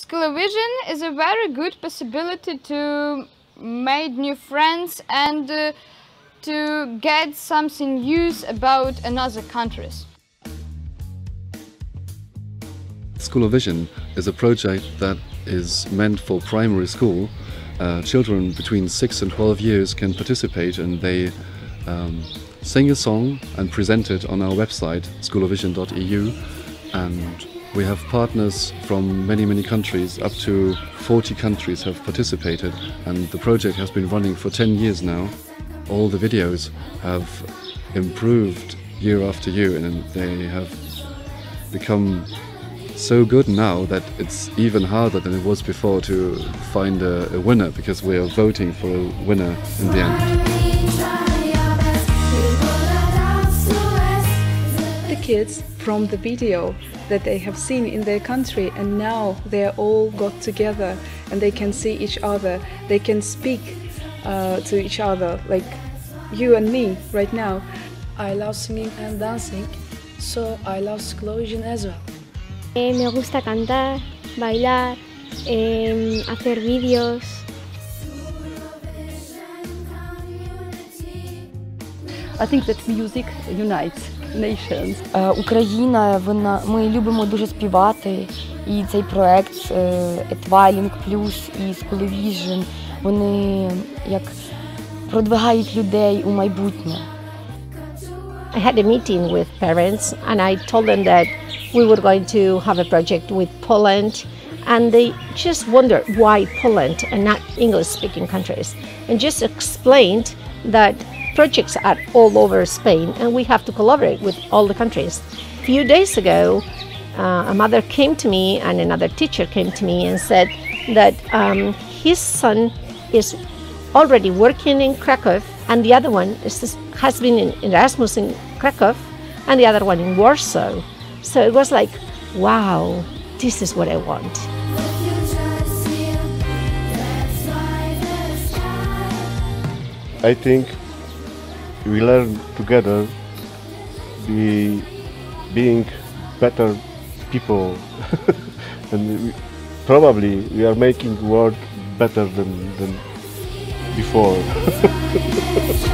Schoolovision is a very good possibility to make new friends and to get something news about another countries. Schoolovision is a project that is meant for primary school. Children between 6 and 12 years can participate, and they sing a song and present it on our website schoolovision.eu, and we have partners from many countries. Up to 40 countries have participated, and the project has been running for 10 years now. All the videos have improved year after year, and they have become so good now that it's even harder than it was before to find a winner, because we are voting for a winner in the end. The kids from the video that they have seen in their country, and now they are all got together and they can see each other, they can speak to each other like you and me right now. I love singing and dancing, so I love Schoolovision as well. Me gusta cantar, bailar, hacer vídeos. I think that music unites nations. Україна, ми любимо дуже співати, і цей проект Etwailing Plus і Schoolovision, вони як продвигають людей у майбутнє. I had a meeting with parents and I told them that we were going to have a project with Poland, and they just wondered why Poland and not English-speaking countries, and just explained that projects are all over Spain and we have to collaborate with all the countries. A few days ago, a mother came to me and another teacher came to me and said that his son is already working in Krakow, and the other one has been in Erasmus in Krakow, and the other one in Warsaw. So it was like, wow, this is what I want. I think we learn together being better people and probably we are making the world better than before.